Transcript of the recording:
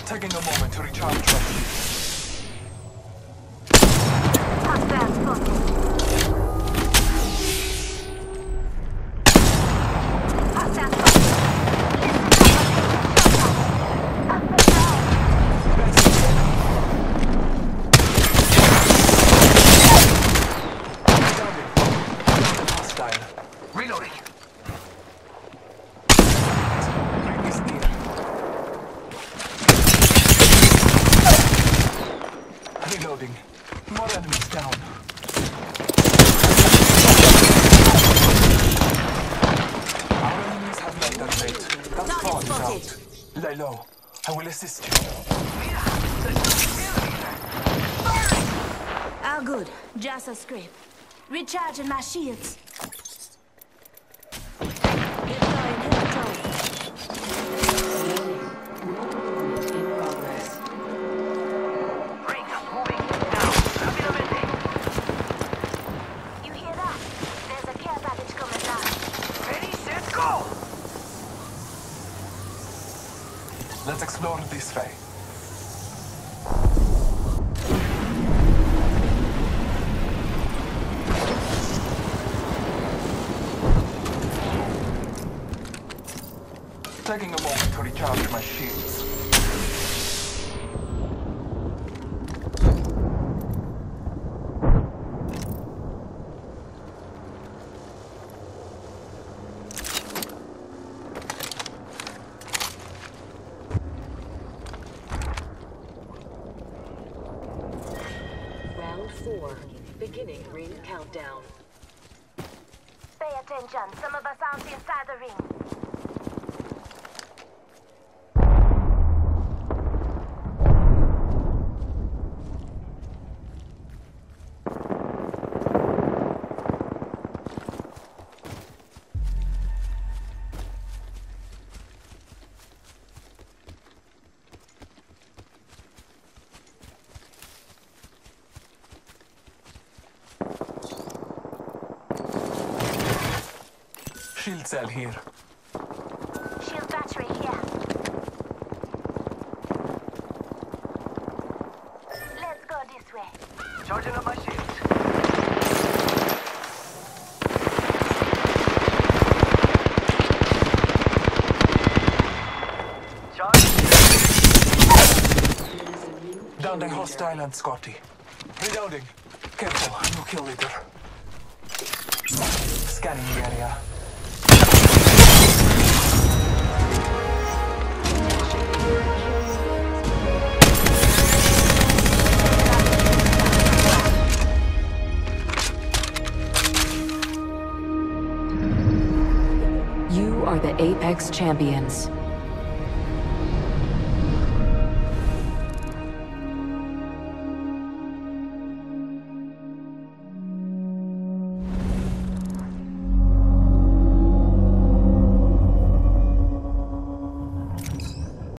Taking a moment to recharge my shields. Hostile spotted. Hostile spotted. Hostile. Reloading. Ring is near. Reloading. More enemies down. Our enemies have left that bait. That's far out. Lay low. I will assist you. All good. Just a scrape. Recharging my shields. Deploying helicopter. You hear that? There's a care package coming down. Ready, set, go! Let's explore this way. Taking a moment to recharge my shields. Round 4, beginning ring countdown. Pay attention. Some of us aren't inside the ring. Shield cell here. Shield battery here. Let's go this way. Charging up my shields. Charge. Down the hostile and Scotty. Reloading. Careful, no kill leader. Scanning the area. You are the Apex Champions.